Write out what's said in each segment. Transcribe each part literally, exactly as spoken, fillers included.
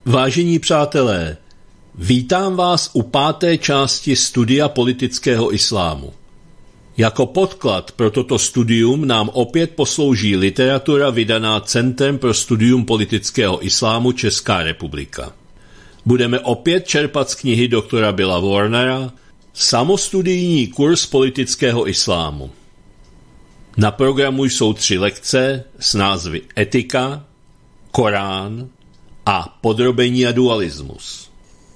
Vážení přátelé, vítám vás u páté části studia politického islámu. Jako podklad pro toto studium nám opět poslouží literatura vydaná Centrem pro studium politického islámu Česká republika. Budeme opět čerpat z knihy doktora Billa Warnera Samostudijní kurz politického islámu. Na programu jsou tři lekce s názvy Etika, Korán a Podrobení a dualismus.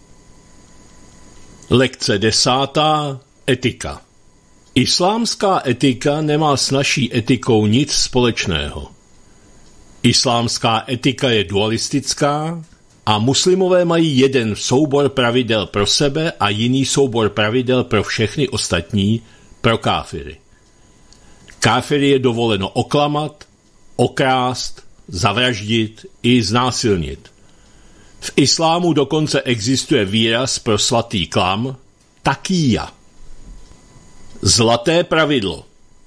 Lekce desátá. Etika. Islámská etika nemá s naší etikou nic společného. Islámská etika je dualistická a muslimové mají jeden soubor pravidel pro sebe a jiný soubor pravidel pro všechny ostatní, pro káfiry. Káfiry je dovoleno oklamat, okrást, zavraždit i znásilnit. V islámu dokonce existuje výraz pro svatý klam takýja. Zlaté pravidlo.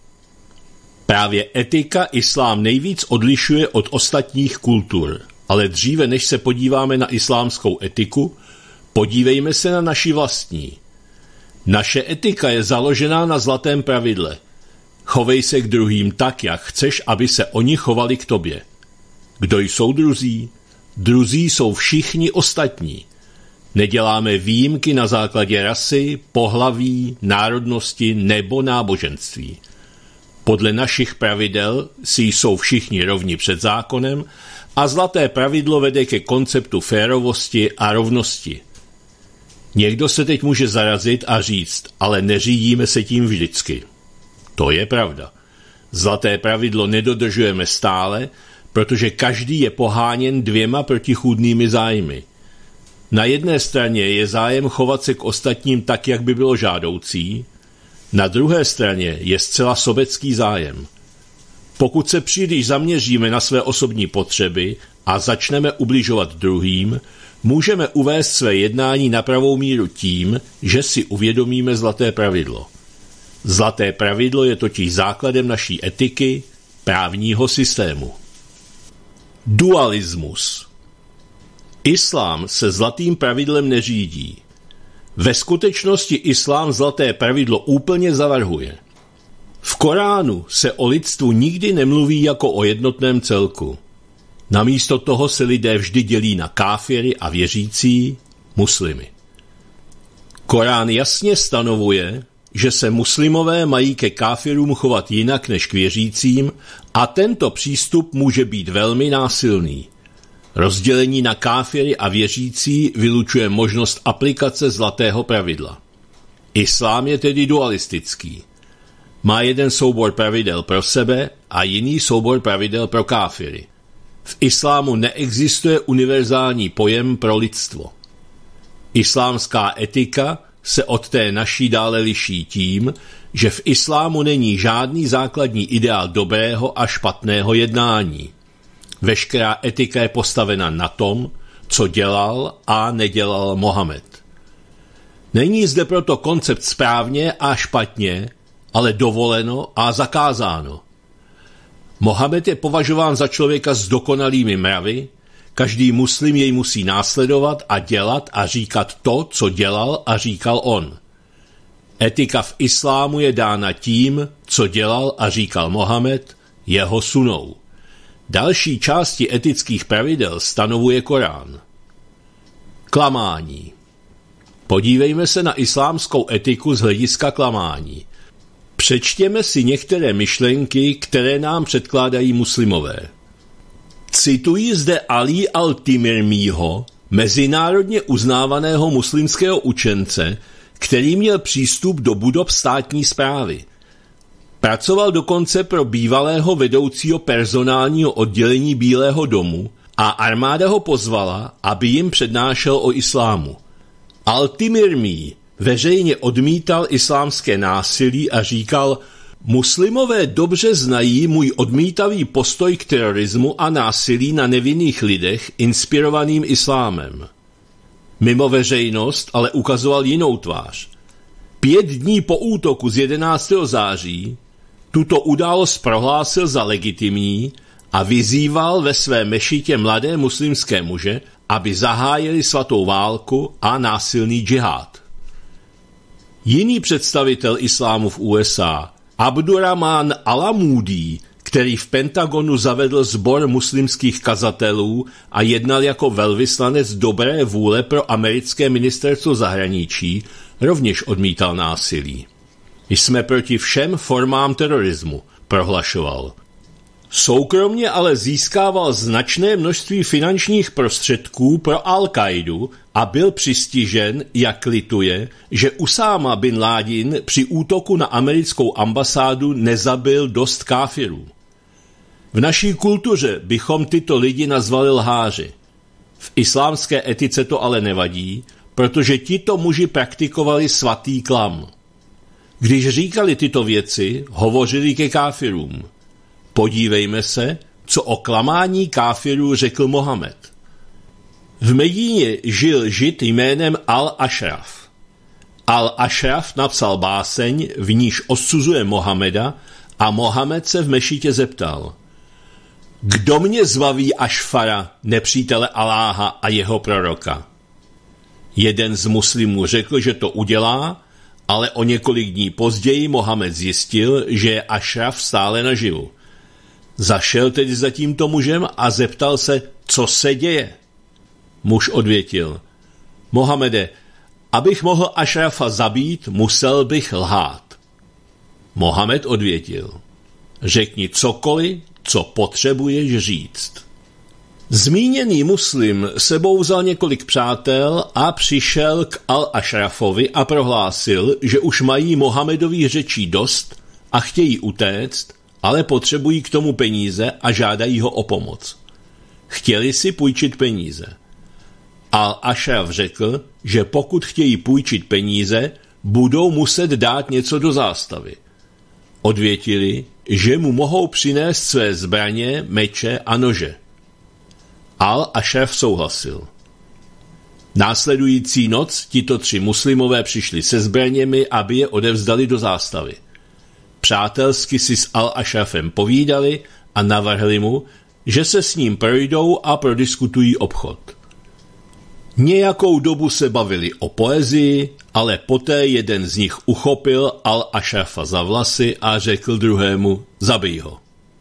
Právě etika islám nejvíc odlišuje od ostatních kultur, ale dříve než se podíváme na islámskou etiku, podívejme se na naši vlastní. Naše etika je založená na zlatém pravidle. Chovej se k druhým tak, jak chceš, aby se oni chovali k tobě. Kdo jsou druzí? Druzí jsou všichni ostatní. Neděláme výjimky na základě rasy, pohlaví, národnosti nebo náboženství. Podle našich pravidel si jsou všichni rovni před zákonem a zlaté pravidlo vede ke konceptu férovosti a rovnosti. Někdo se teď může zarazit a říct, ale neřídíme se tím vždycky. To je pravda. Zlaté pravidlo nedodržujeme stále, protože každý je poháněn dvěma protichůdnými zájmy. Na jedné straně je zájem chovat se k ostatním tak, jak by bylo žádoucí, na druhé straně je zcela sobecký zájem. Pokud se příliš zaměříme na své osobní potřeby a začneme ubližovat druhým, můžeme uvést své jednání na pravou míru tím, že si uvědomíme zlaté pravidlo. Zlaté pravidlo je totiž základem naší etiky, právního systému. Dualismus. Islám se zlatým pravidlem neřídí. Ve skutečnosti islám zlaté pravidlo úplně zavrhuje. V Koránu se o lidstvu nikdy nemluví jako o jednotném celku. Namísto toho se lidé vždy dělí na káfiry a věřící, muslimy. Korán jasně stanovuje, že se muslimové mají ke káfirům chovat jinak než k věřícím a tento přístup může být velmi násilný. Rozdělení na káfiry a věřící vylučuje možnost aplikace zlatého pravidla. Islám je tedy dualistický. Má jeden soubor pravidel pro sebe a jiný soubor pravidel pro káfiry. V islámu neexistuje univerzální pojem pro lidstvo. Islámská etika se od té naší dále liší tím, že v islámu není žádný základní ideál dobrého a špatného jednání. Veškerá etika je postavena na tom, co dělal a nedělal Mohamed. Není zde proto koncept správně a špatně, ale dovoleno a zakázáno. Mohamed je považován za člověka s dokonalými mravy, každý muslim jej musí následovat a dělat a říkat to, co dělal a říkal on. Etika v islámu je dána tím, co dělal a říkal Mohamed, jeho sunou. Další části etických pravidel stanovuje Korán. Klamání. Podívejme se na islámskou etiku z hlediska klamání. Přečtěme si některé myšlenky, které nám předkládají muslimové. Cituji zde Ali al-Timirmího, mezinárodně uznávaného muslimského učence, který měl přístup do budov státní správy. Pracoval dokonce pro bývalého vedoucího personálního oddělení Bílého domu a armáda ho pozvala, aby jim přednášel o islámu. Al-Timirmí veřejně odmítal islámské násilí a říkal, muslimové dobře znají můj odmítavý postoj k terorismu a násilí na nevinných lidech inspirovaným islámem. Mimo veřejnost ale ukazoval jinou tvář. Pět dní po útoku z jedenáctého září tuto událost prohlásil za legitimní a vyzýval ve své mešitě mladé muslimské muže, aby zahájili svatou válku a násilný džihád. Jiný představitel islámu v U S A, Abdurrahman Alamudi, který v Pentagonu zavedl sbor muslimských kazatelů a jednal jako velvyslanec dobré vůle pro americké ministerstvo zahraničí, rovněž odmítal násilí. Jsme proti všem formám terorismu, prohlašoval. Soukromně ale získával značné množství finančních prostředků pro Al-Kaidu a byl přistižen, jak lituje, že Usáma bin Ládin při útoku na americkou ambasádu nezabil dost káfirů. V naší kultuře bychom tyto lidi nazvali lháři. V islámské etice to ale nevadí, protože tito muži praktikovali svatý klam. Když říkali tyto věci, hovořili ke káfirům. Podívejme se, co o klamání káfirů řekl Mohamed. V Medíně žil žid jménem Al-Ašraf. Al-Ašraf napsal báseň, v níž odsuzuje Mohameda, a Mohamed se v mešitě zeptal: Kdo mě zbaví Ašfara, nepřítele Aláha a jeho proroka? Jeden z muslimů řekl, že to udělá, ale o několik dní později Mohamed zjistil, že je Ašraf stále naživu. Zašel tedy za tímto mužem a zeptal se, co se děje. Muž odvětil: Mohamede, abych mohl Ašrafa zabít, musel bych lhát. Mohamed odvětil: Řekni cokoliv, co potřebuješ říct. Zmíněný muslim sebou vzal několik přátel a přišel k Al-Ašrafovi a prohlásil, že už mají Mohamedových řečí dost a chtějí utéct, ale potřebují k tomu peníze a žádají ho o pomoc. Chtěli si půjčit peníze. Al-Ašraf řekl, že pokud chtějí půjčit peníze, budou muset dát něco do zástavy. Odvětili, že mu mohou přinést své zbraně, meče a nože. Al-Ašraf souhlasil. Následující noc tito tři muslimové přišli se zbraněmi, aby je odevzdali do zástavy. Přátelsky si s Al-Ašrafem povídali a navrhli mu, že se s ním projdou a prodiskutují obchod. Nějakou dobu se bavili o poezii, ale poté jeden z nich uchopil Al-Ašrafa za vlasy a řekl druhému: Zabij ho.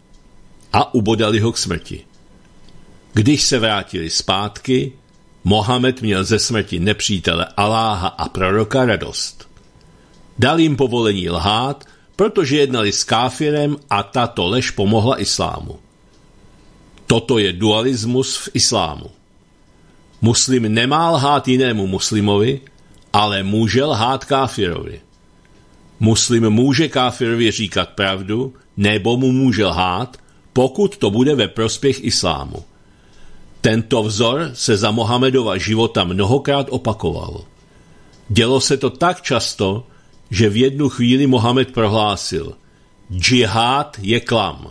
A ubodali ho k smrti. Když se vrátili zpátky, Mohamed měl ze smrti nepřítele Aláha a proroka radost. Dal jim povolení lhát, protože jednali s káfirem a tato lež pomohla islámu. Toto je dualismus v islámu. Muslim nemá lhát jinému muslimovi, ale může lhát káfirovi. Muslim může káfirovi říkat pravdu, nebo mu může lhát, pokud to bude ve prospěch islámu. Tento vzor se za Mohamedova života mnohokrát opakoval. Dělo se to tak často, že v jednu chvíli Mohamed prohlásil: Džihád je klam.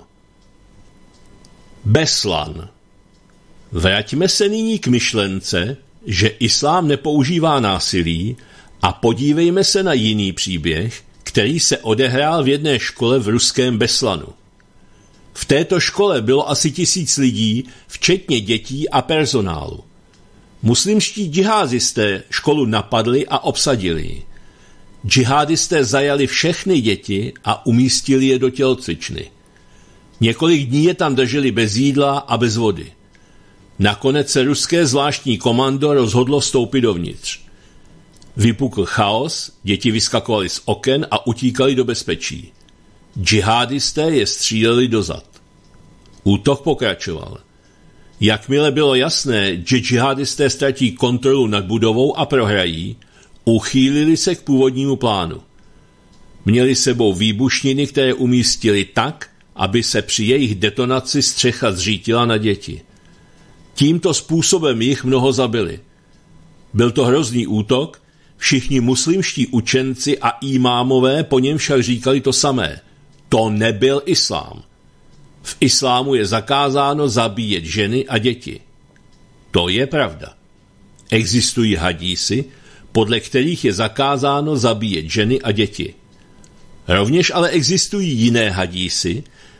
Beslan. Vraťme se nyní k myšlence, že islám nepoužívá násilí, a podívejme se na jiný příběh, který se odehrál v jedné škole v ruském Beslanu. V této škole bylo asi tisíc lidí, včetně dětí a personálu. Muslimští džihádisté školu napadli a obsadili ji. Džihádisté zajali všechny děti a umístili je do tělocvičny. Několik dní je tam drželi bez jídla a bez vody. Nakonec se ruské zvláštní komando rozhodlo vstoupit dovnitř. Vypukl chaos, děti vyskakovaly z oken a utíkali do bezpečí. Džihádisté je stříleli dozad. Útok pokračoval. Jakmile bylo jasné, že džihádisté ztratí kontrolu nad budovou a prohrají, uchýlili se k původnímu plánu. Měli sebou výbušniny, které umístili tak, aby se při jejich detonaci střecha zřítila na děti. Tímto způsobem jich mnoho zabili. Byl to hrozný útok, všichni muslimští učenci a imámové po něm však říkali to samé. To nebyl islám. V islámu je zakázáno zabíjet ženy a děti. To je pravda. Existují hadísy, podle kterých je zakázáno zabíjet ženy a děti. Rovněž ale existují jiné hadísy,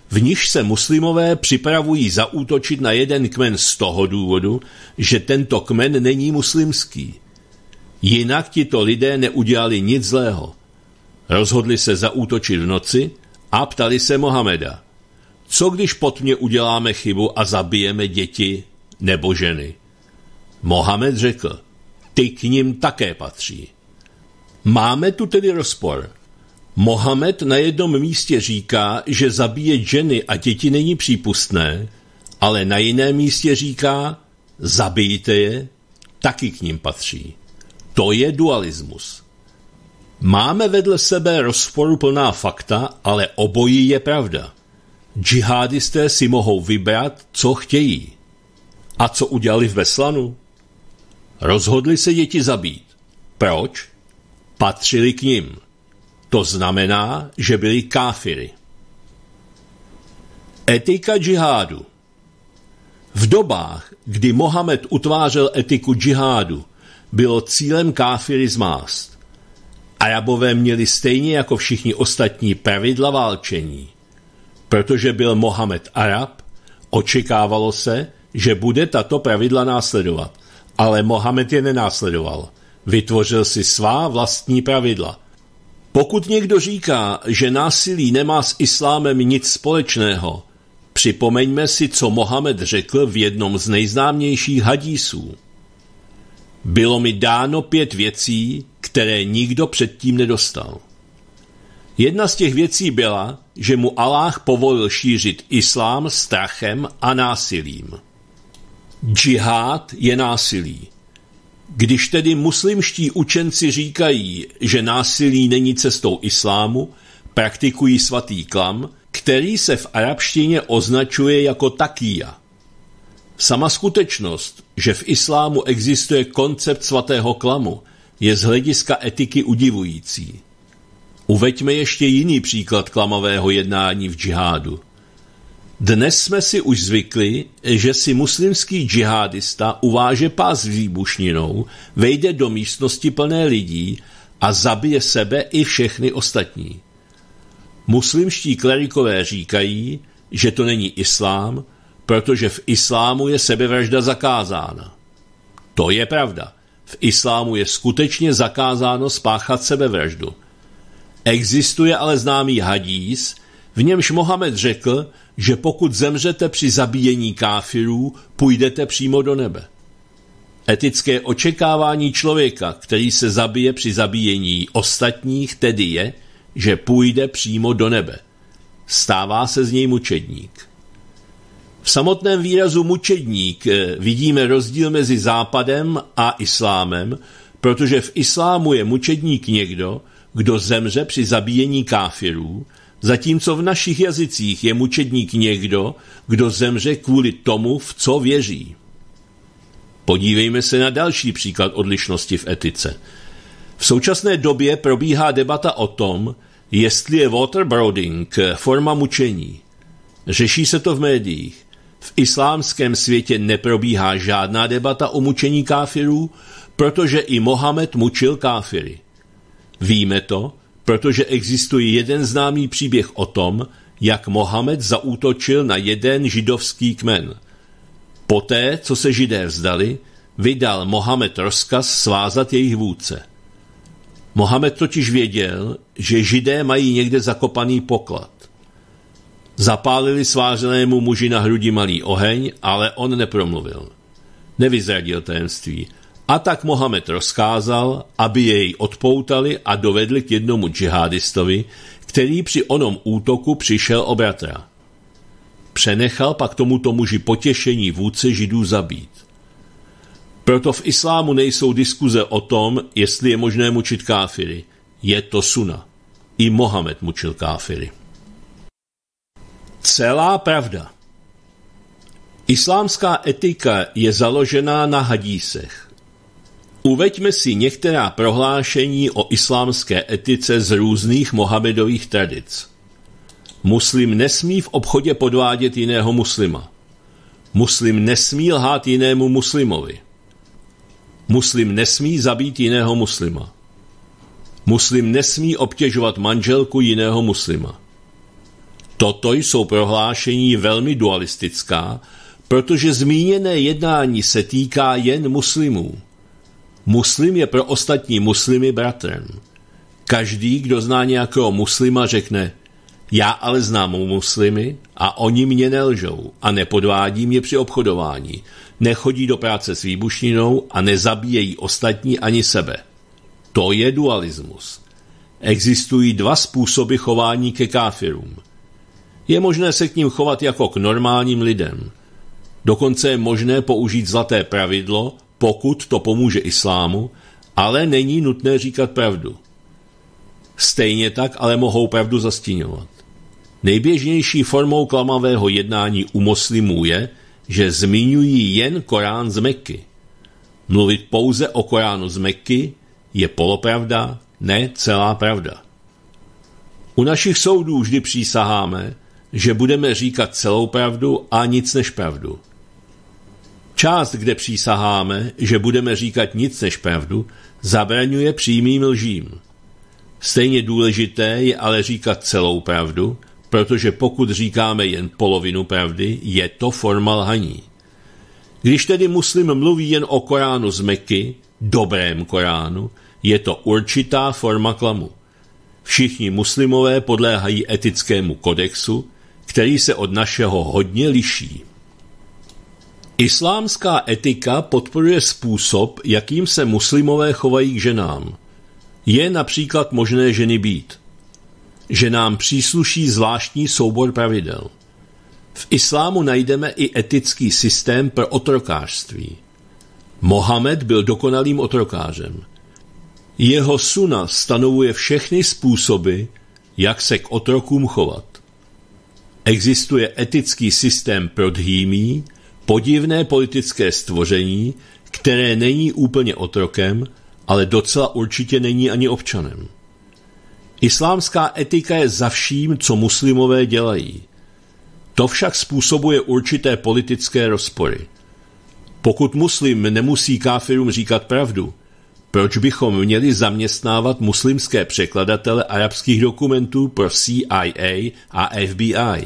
v níž se muslimové připravují zaútočit na jeden kmen z toho důvodu, že tento kmen není muslimský. Jinak tito lidé neudělali nic zlého. Rozhodli se zaútočit v noci a ptali se Mohameda: co když pod mě uděláme chybu a zabijeme děti nebo ženy? Mohamed řekl: ty k nim také patří. Máme tu tedy rozpor. Mohamed na jednom místě říká, že zabíjet ženy a děti není přípustné, ale na jiném místě říká: zabijte je, taky k nim patří. To je dualismus. Máme vedle sebe rozporuplná fakta, ale obojí je pravda. Džihadisté si mohou vybrat, co chtějí. A co udělali v Beslanu? Rozhodli se děti zabít. Proč? Patřili k nim. To znamená, že byli káfiry. Etika džihádu. V dobách, kdy Mohamed utvářel etiku džihádu, bylo cílem káfiry zmást. Arabové měli stejně jako všichni ostatní pravidla válčení. Protože byl Mohamed Arab, očekávalo se, že bude tato pravidla následovat. Ale Mohamed je nenásledoval. Vytvořil si svá vlastní pravidla. Pokud někdo říká, že násilí nemá s islámem nic společného, připomeňme si, co Mohamed řekl v jednom z nejznámějších hadísů. Bylo mi dáno pět věcí, které nikdo předtím nedostal. Jedna z těch věcí byla, že mu Aláh povolil šířit islám strachem a násilím. Džihád je násilí. Když tedy muslimští učenci říkají, že násilí není cestou islámu, praktikují svatý klam, který se v arabštině označuje jako takíja. Sama skutečnost, že v islámu existuje koncept svatého klamu, je z hlediska etiky udivující. Uveďme ještě jiný příklad klamavého jednání v džihádu. Dnes jsme si už zvykli, že si muslimský džihádista uváže pás s výbušninou, vejde do místnosti plné lidí a zabije sebe i všechny ostatní. Muslimští klerikové říkají, že to není islám, protože v islámu je sebevražda zakázána. To je pravda. V islámu je skutečně zakázáno spáchat sebevraždu. Existuje ale známý hadís, v němž Mohamed řekl, že pokud zemřete při zabíjení káfirů, půjdete přímo do nebe. Etické očekávání člověka, který se zabije při zabíjení ostatních, tedy je, že půjde přímo do nebe. Stává se z něj mučedník. V samotném výrazu mučedník vidíme rozdíl mezi západem a islámem, protože v islámu je mučedník někdo, kdo zemře při zabíjení káfirů, zatímco v našich jazycích je mučedník někdo, kdo zemře kvůli tomu, v co věří. Podívejme se na další příklad odlišnosti v etice. V současné době probíhá debata o tom, jestli je waterboarding forma mučení. Řeší se to v médiích. V islámském světě neprobíhá žádná debata o mučení káfirů, protože i Mohamed mučil káfiry. Víme to, protože existuje jeden známý příběh o tom, jak Mohamed zaútočil na jeden židovský kmen. Poté, co se Židé vzdali, vydal Mohamed rozkaz svázat jejich vůdce. Mohamed totiž věděl, že Židé mají někde zakopaný poklad. Zapálili svářenému muži na hrudi malý oheň, ale on nepromluvil. Nevyzradil tajemství. A tak Mohamed rozkázal, aby jej odpoutali a dovedli k jednomu džihádistovi, který při onom útoku přišel o bratra. Přenechal pak tomuto muži potěšení vůdce Židů zabít. Proto v islámu nejsou diskuze o tom, jestli je možné mučit káfiry. Je to suna. I Mohamed mučil káfiry. Celá pravda. Islámská etika je založená na hadísech. Uveďme si některá prohlášení o islámské etice z různých Mohamedových tradic. Muslim nesmí v obchodě podvádět jiného muslima. Muslim nesmí lhát jinému muslimovi. Muslim nesmí zabít jiného muslima. Muslim nesmí obtěžovat manželku jiného muslima. Toto jsou prohlášení velmi dualistická, protože zmíněné jednání se týká jen muslimů. Muslim je pro ostatní muslimy bratrem. Každý, kdo zná nějakého muslima, řekne: já ale znám muslimy a oni mě nelžou a nepodvádí mě při obchodování, nechodí do práce s výbušninou a nezabíjejí ostatní ani sebe. To je dualismus. Existují dva způsoby chování ke káfirům. Je možné se k ním chovat jako k normálním lidem. Dokonce je možné použít zlaté pravidlo, pokud to pomůže islámu, ale není nutné říkat pravdu. Stejně tak ale mohou pravdu zastíňovat. Nejběžnější formou klamavého jednání u muslimů je, že zmiňují jen Korán z Meky. Mluvit pouze o Koránu z Meky je polopravda, ne celá pravda. U našich soudů vždy přísaháme, že budeme říkat celou pravdu a nic než pravdu. Část, kde přísaháme, že budeme říkat nic než pravdu, zabraňuje přímým lžím. Stejně důležité je ale říkat celou pravdu, protože pokud říkáme jen polovinu pravdy, je to forma lhaní. Když tedy muslim mluví jen o Koránu z Meky, dobrém Koránu, je to určitá forma klamu. Všichni muslimové podléhají etickému kodexu, který se od našeho hodně liší. Islámská etika podporuje způsob, jakým se muslimové chovají k ženám. Je například možné ženy být. Ženám přísluší zvláštní soubor pravidel. V islámu najdeme i etický systém pro otrokářství. Mohamed byl dokonalým otrokářem. Jeho suna stanovuje všechny způsoby, jak se k otrokům chovat. Existuje etický systém pro dhýmí, podivné politické stvoření, které není úplně otrokem, ale docela určitě není ani občanem. Islámská etika je za vším, co muslimové dělají. To však způsobuje určité politické rozpory. Pokud muslim nemusí káfirům říkat pravdu, proč bychom měli zaměstnávat muslimské překladatele arabských dokumentů pro C I A a F B I?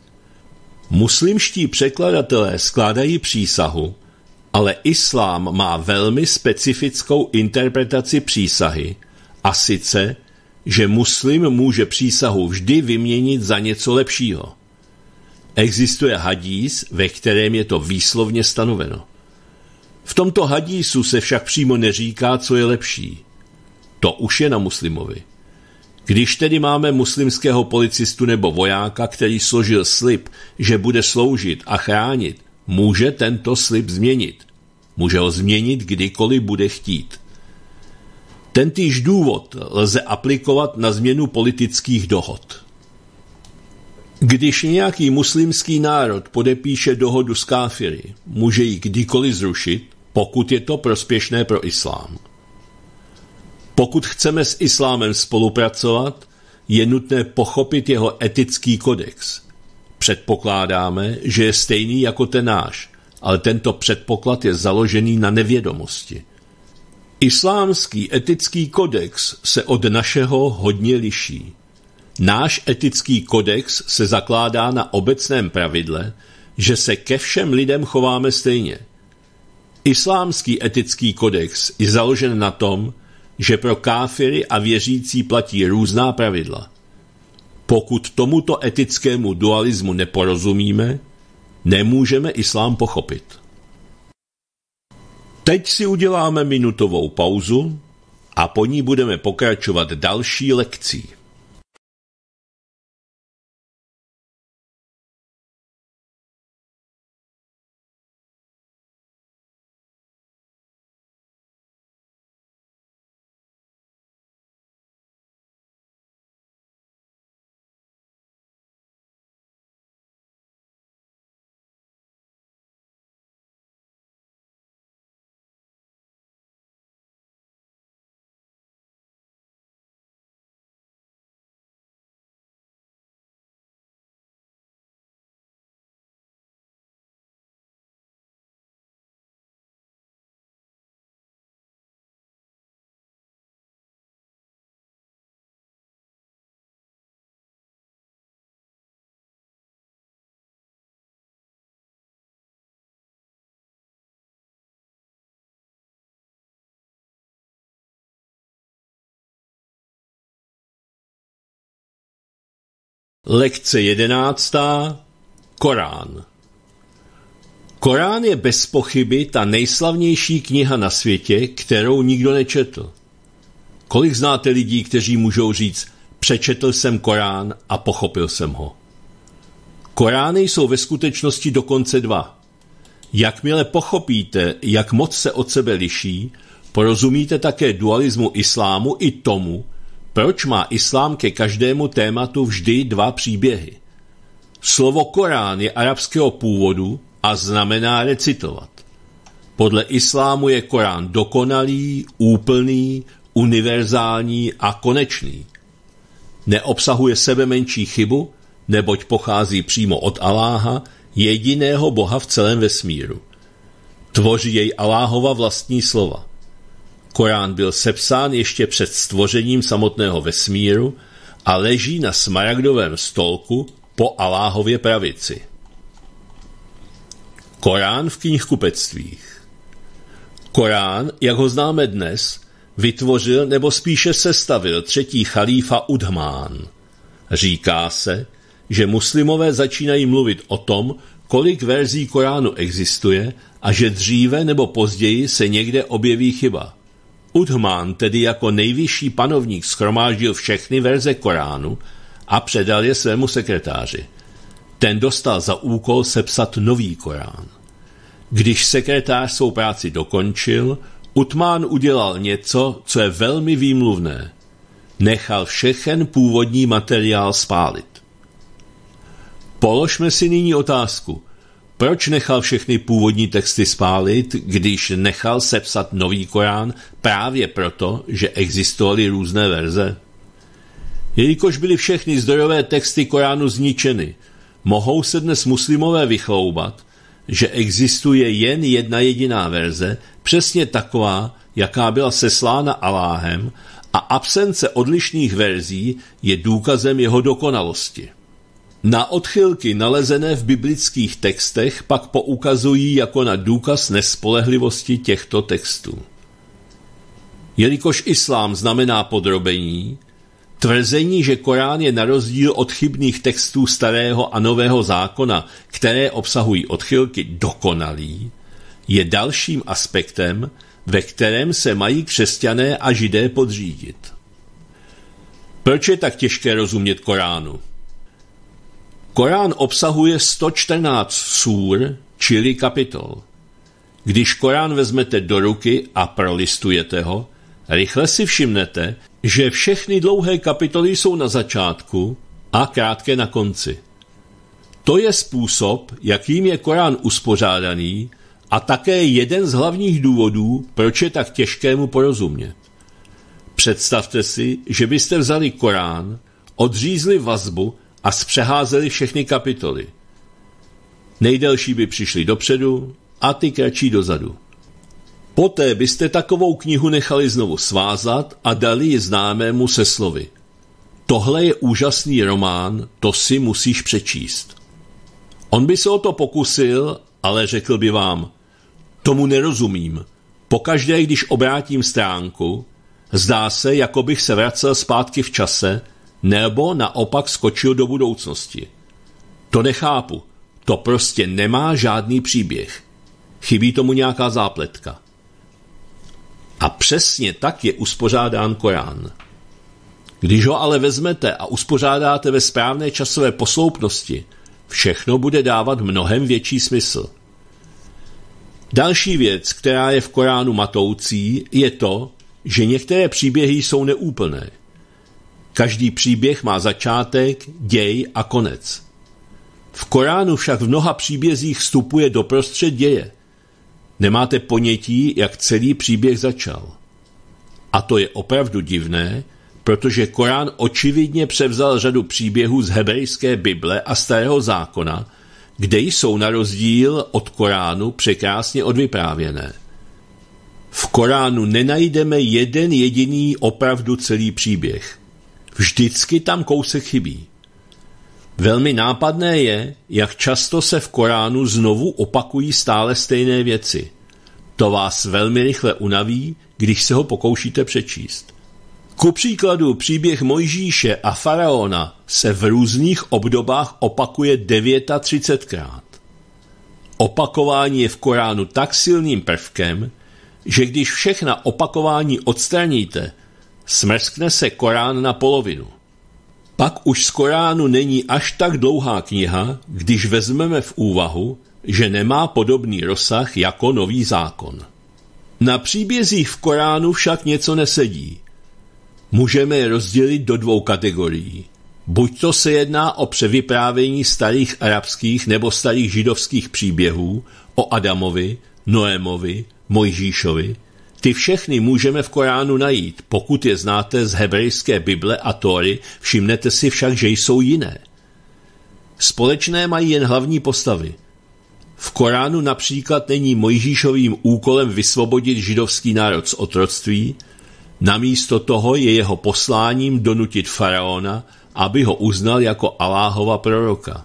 Muslimští překladatelé skládají přísahu, ale islám má velmi specifickou interpretaci přísahy, a sice, že muslim může přísahu vždy vyměnit za něco lepšího. Existuje hadís, ve kterém je to výslovně stanoveno. V tomto hadísu se však přímo neříká, co je lepší. To už je na muslimovi. Když tedy máme muslimského policistu nebo vojáka, který složil slib, že bude sloužit a chránit, může tento slib změnit. Může ho změnit, kdykoliv bude chtít. Tentýž důvod lze aplikovat na změnu politických dohod. Když nějaký muslimský národ podepíše dohodu s káfiry, může ji kdykoliv zrušit, pokud je to prospěšné pro islám. Pokud chceme s islámem spolupracovat, je nutné pochopit jeho etický kodex. Předpokládáme, že je stejný jako ten náš, ale tento předpoklad je založený na nevědomosti. Islámský etický kodex se od našeho hodně liší. Náš etický kodex se zakládá na obecném pravidle, že se ke všem lidem chováme stejně. Islámský etický kodex je založen na tom, že pro káfiry a věřící platí různá pravidla. Pokud tomuto etickému dualismu neporozumíme, nemůžeme islám pochopit. Teď si uděláme minutovou pauzu a po ní budeme pokračovat další lekcí. Lekce jedenáctá. Korán. Korán je bez pochyby ta nejslavnější kniha na světě, kterou nikdo nečetl. Kolik znáte lidí, kteří můžou říct, přečetl jsem Korán a pochopil jsem ho? Korány jsou ve skutečnosti dokonce dva. Jakmile pochopíte, jak moc se od sebe liší, porozumíte také dualismu islámu i tomu, proč má islám ke každému tématu vždy dva příběhy. Slovo Korán je arabského původu a znamená recitovat. Podle islámu je Korán dokonalý, úplný, univerzální a konečný. Neobsahuje sebe menší chybu, neboť pochází přímo od Aláha, jediného Boha v celém vesmíru. Tvoří jej Aláhova vlastní slova. Korán byl sepsán ještě před stvořením samotného vesmíru a leží na smaragdovém stolku po Aláhově pravici. Korán v knihkupectvích. Korán, jak ho známe dnes, vytvořil nebo spíše sestavil třetí chalífa Udhmán. Říká se, že muslimové začínají mluvit o tom, kolik verzí Koránu existuje a že dříve nebo později se někde objeví chyba. Udhmán tedy jako nejvyšší panovník shromáždil všechny verze Koránu a předal je svému sekretáři. Ten dostal za úkol sepsat nový Korán. Když sekretář svou práci dokončil, Uthmán udělal něco, co je velmi výmluvné. Nechal všechen původní materiál spálit. Položme si nyní otázku, proč nechal všechny původní texty spálit, když nechal sepsat nový Korán právě proto, že existovaly různé verze? Jelikož byly všechny zdrojové texty Koránu zničeny, mohou se dnes muslimové vychloubat, že existuje jen jedna jediná verze, přesně taková, jaká byla seslána Aláhem, a absence odlišných verzí je důkazem jeho dokonalosti. Na odchylky nalezené v biblických textech pak poukazují jako na důkaz nespolehlivosti těchto textů. Jelikož islám znamená podrobení, tvrzení, že Korán je na rozdíl od chybných textů starého a nového zákona, které obsahují odchylky, dokonalý, je dalším aspektem, ve kterém se mají křesťané a židé podřídit. Proč je tak těžké rozumět Koránu? Korán obsahuje sto čtrnáct súr, čili kapitol. Když Korán vezmete do ruky a prolistujete ho, rychle si všimnete, že všechny dlouhé kapitoly jsou na začátku a krátké na konci. To je způsob, jakým je Korán uspořádaný a také jeden z hlavních důvodů, proč je tak těžké mu porozumět. Představte si, že byste vzali Korán, odřízli vazbu a zpřeházeli všechny kapitoly. Nejdelší by přišly dopředu a ty kratší dozadu. Poté byste takovou knihu nechali znovu svázat a dali ji známému se slovy: tohle je úžasný román, to si musíš přečíst. On by se o to pokusil, ale řekl by vám: tomu nerozumím. Pokaždé, když obrátím stránku, zdá se, jako bych se vracel zpátky v čase, nebo naopak skočil do budoucnosti. To nechápu. To prostě nemá žádný příběh. Chybí tomu nějaká zápletka. A přesně tak je uspořádán Korán. Když ho ale vezmete a uspořádáte ve správné časové posloupnosti, všechno bude dávat mnohem větší smysl. Další věc, která je v Koránu matoucí, je to, že některé příběhy jsou neúplné. Každý příběh má začátek, děj a konec. V Koránu však v mnoha příbězích vstupuje doprostřed děje. Nemáte ponětí, jak celý příběh začal. A to je opravdu divné, protože Korán očividně převzal řadu příběhů z hebrejské Bible a Starého zákona, kde jsou na rozdíl od Koránu překrásně odvyprávěné. V Koránu nenajdeme jeden jediný opravdu celý příběh. Vždycky tam kousek chybí. Velmi nápadné je, jak často se v Koránu znovu opakují stále stejné věci. To vás velmi rychle unaví, když se ho pokoušíte přečíst. Ku příkladu příběh Mojžíše a faraona se v různých obdobách opakuje třicetdevětkrát. Opakování je v Koránu tak silným prvkem, že když všechna opakování odstraníte, smrskne se Korán na polovinu. Pak už z Koránu není až tak dlouhá kniha, když vezmeme v úvahu, že nemá podobný rozsah jako Nový zákon. Na příbězích v Koránu však něco nesedí. Můžeme je rozdělit do dvou kategorií. Buď to se jedná o převyprávění starých arabských nebo starých židovských příběhů o Adamovi, Noémovi, Mojžíšovi. Ty všechny můžeme v Koránu najít, pokud je znáte z hebrejské Bible a Tóry, všimnete si však, že jsou jiné. Společné mají jen hlavní postavy. V Koránu například není Mojžíšovým úkolem vysvobodit židovský národ z otroctví, namísto toho je jeho posláním donutit faraona, aby ho uznal jako Aláhova proroka.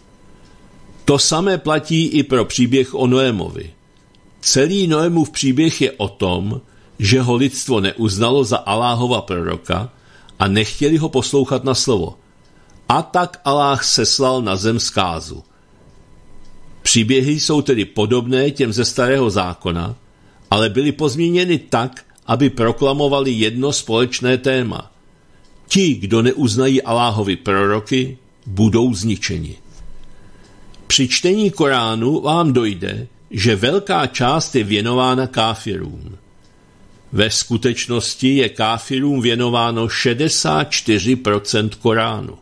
To samé platí i pro příběh o Noémovi. Celý Noémův příběh je o tom, že ho lidstvo neuznalo za Aláhova proroka a nechtěli ho poslouchat na slovo. A tak Aláh seslal na zem zkázu. Příběhy jsou tedy podobné těm ze starého zákona, ale byly pozměněny tak, aby proklamovali jedno společné téma. Ti, kdo neuznají Aláhovi proroky, budou zničeni. Při čtení Koránu vám dojde, že velká část je věnována káfirům. Ve skutečnosti je káfirům věnováno šedesát čtyři procent Koránu.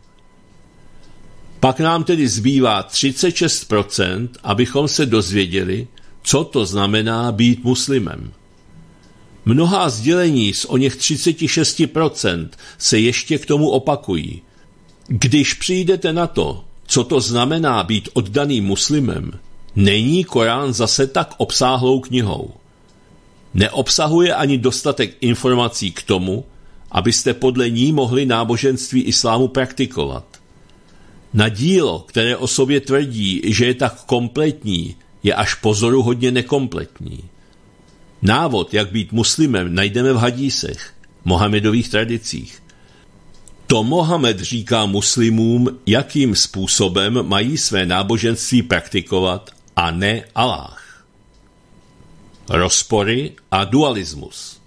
Pak nám tedy zbývá třicet šest procent, abychom se dozvěděli, co to znamená být muslimem. Mnohá sdělení z oněch třicet šest procent se ještě k tomu opakují. Když přijdete na to, co to znamená být oddaným muslimem, není Korán zase tak obsáhlou knihou. Neobsahuje ani dostatek informací k tomu, abyste podle ní mohli náboženství islámu praktikovat. Na dílo, které o sobě tvrdí, že je tak kompletní, je až pozoruhodně nekompletní. Návod, jak být muslimem, najdeme v hadísech, Mohamedových tradicích. To Mohamed říká muslimům, jakým způsobem mají své náboženství praktikovat, a ne Aláh. Rozpory a dualismus.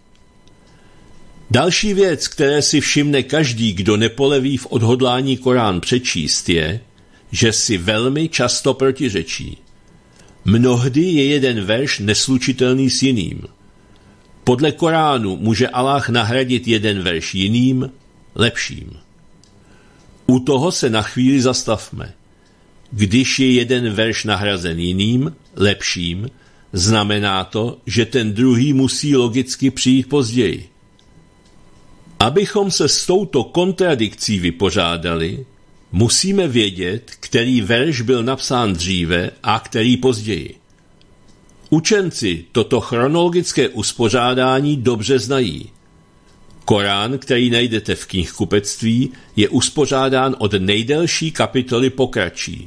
Další věc, které si všimne každý, kdo nepoleví v odhodlání Korán přečíst, je, že si velmi často protiřečí. Mnohdy je jeden verš neslučitelný s jiným. Podle Koránu může Aláh nahradit jeden verš jiným, lepším. U toho se na chvíli zastavme. Když je jeden verš nahrazen jiným, lepším, znamená to, že ten druhý musí logicky přijít později. Abychom se s touto kontradikcí vypořádali, musíme vědět, který verš byl napsán dříve a který později. Učenci toto chronologické uspořádání dobře znají. Korán, který najdete v knihkupectví, je uspořádán od nejdelší kapitoly po kratší.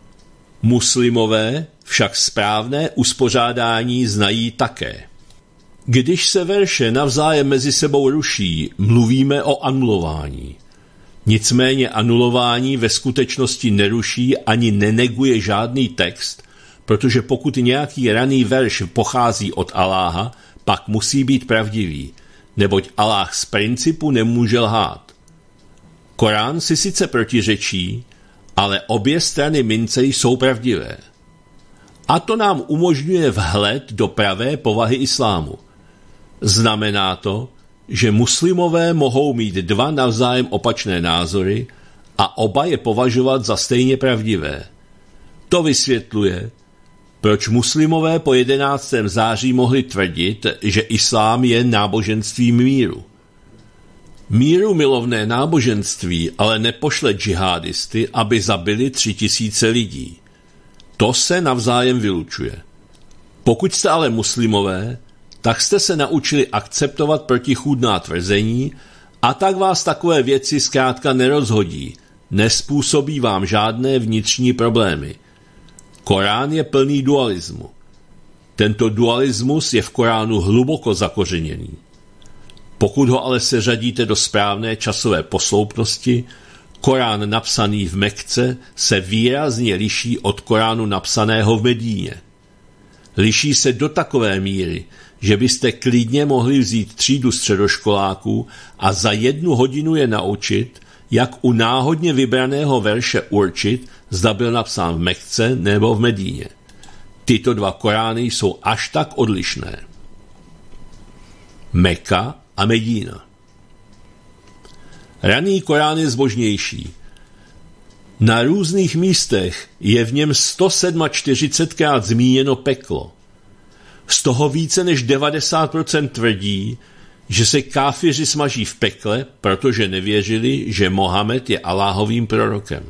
Muslimové však správné uspořádání znají také. Když se verše navzájem mezi sebou ruší, mluvíme o anulování. Nicméně anulování ve skutečnosti neruší ani neneguje žádný text, protože pokud nějaký raný verš pochází od Aláha, pak musí být pravdivý, neboť Aláh z principu nemůže lhát. Korán si sice protiřečí, ale obě strany mince jsou pravdivé. A to nám umožňuje vhled do pravé povahy islámu. Znamená to, že muslimové mohou mít dva navzájem opačné názory a oba je považovat za stejně pravdivé. To vysvětluje, proč muslimové po jedenáctého září mohli tvrdit, že islám je náboženstvím míru. Míru milovné náboženství ale nepošle džihadisty, aby zabili tři tisíce lidí. To se navzájem vylučuje. Pokud jste ale muslimové, tak jste se naučili akceptovat protichůdná tvrzení a tak vás takové věci zkrátka nerozhodí, nespůsobí vám žádné vnitřní problémy. Korán je plný dualismu. Tento dualismus je v Koránu hluboko zakořeněný. Pokud ho ale seřadíte do správné časové posloupnosti, Korán napsaný v Mekce se výrazně liší od Koránu napsaného v Medíně. Liší se do takové míry, že byste klidně mohli vzít třídu středoškoláků a za jednu hodinu je naučit, jak u náhodně vybraného verše určit, zda byl napsán v Mekce nebo v Medíně. Tyto dva Korány jsou až tak odlišné. Meka a Medína. Raný Korán je zbožnější. Na různých místech je v něm sto čtyřicet sedmkrát zmíněno peklo. Z toho více než devadesát procent tvrdí, že se káfiři smaží v pekle, protože nevěřili, že Mohamed je Alláhovým prorokem.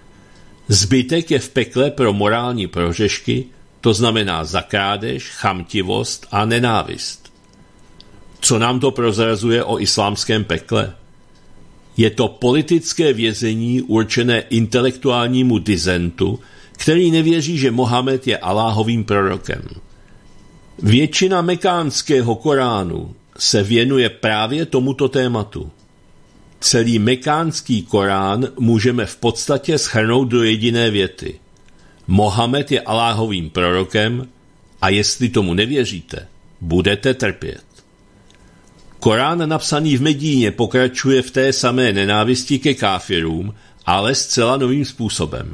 Zbytek je v pekle pro morální prohřešky, to znamená za krádež, chamtivost a nenávist. Co nám to prozrazuje o islámském pekle? Je to politické vězení určené intelektuálnímu dizentu, který nevěří, že Mohamed je Alláhovým prorokem. Většina mekánského Koránu se věnuje právě tomuto tématu. Celý mekánský Korán můžeme v podstatě shrnout do jediné věty. Mohamed je Alláhovým prorokem a jestli tomu nevěříte, budete trpět. Korán napsaný v Medíně pokračuje v té samé nenávisti ke káfirům, ale zcela novým způsobem.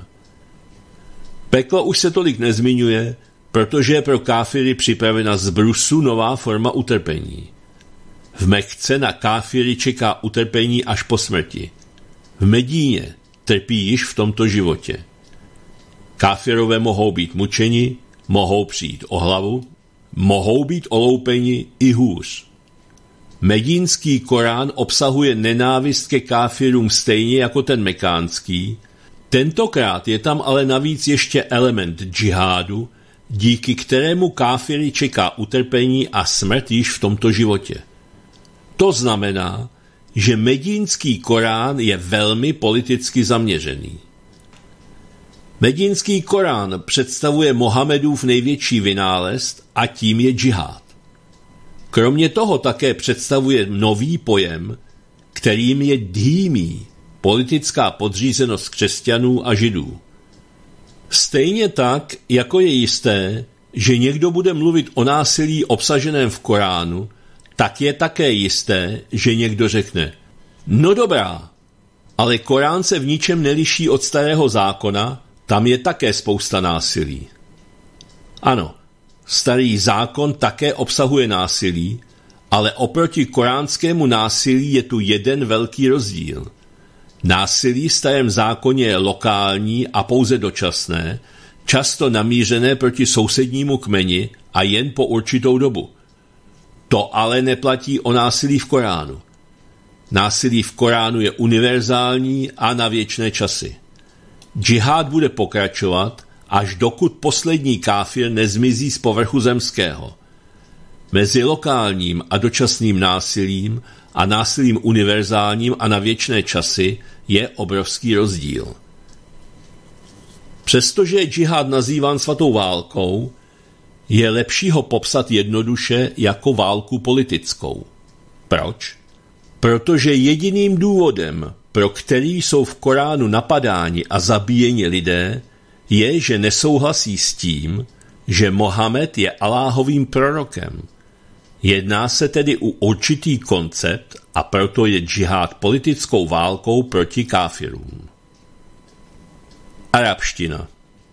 Peklo už se tolik nezmiňuje, protože je pro káfiry připravena z brusu nová forma utrpení. V Mekce na káfiry čeká utrpení až po smrti. V Medíně trpí již v tomto životě. Káfirové mohou být mučeni, mohou přijít o hlavu, mohou být oloupeni i hůř. Medínský Korán obsahuje nenávist ke káfirům stejně jako ten mekánský, tentokrát je tam ale navíc ještě element džihádu, díky kterému káfiry čeká utrpení a smrt již v tomto životě. To znamená, že medínský Korán je velmi politicky zaměřený. Medínský Korán představuje Mohamedův největší vynález a tím je džihád. Kromě toho také představuje nový pojem, kterým je dhímí, politická podřízenost křesťanů a židů. Stejně tak, jako je jisté, že někdo bude mluvit o násilí obsaženém v Koránu, tak je také jisté, že někdo řekne, no dobrá, ale Korán se v ničem neliší od starého zákona, tam je také spousta násilí. Ano, starý zákon také obsahuje násilí, ale oproti koránskému násilí je tu jeden velký rozdíl. Násilí v starém zákoně je lokální a pouze dočasné, často namířené proti sousednímu kmeni a jen po určitou dobu. To ale neplatí o násilí v Koránu. Násilí v Koránu je univerzální a na věčné časy. Džihád bude pokračovat, až dokud poslední káfir nezmizí z povrchu zemského. Mezi lokálním a dočasným násilím a násilím univerzálním a na věčné časy je obrovský rozdíl. Přestože je džihád nazýván svatou válkou, je lepší ho popsat jednoduše jako válku politickou. Proč? Protože jediným důvodem, pro který jsou v Koránu napadáni a zabíjeni lidé, je, že nesouhlasí s tím, že Mohamed je Alláhovým prorokem. Jedná se tedy o určitý koncept a proto je džihád politickou válkou proti káfirům. Arabština.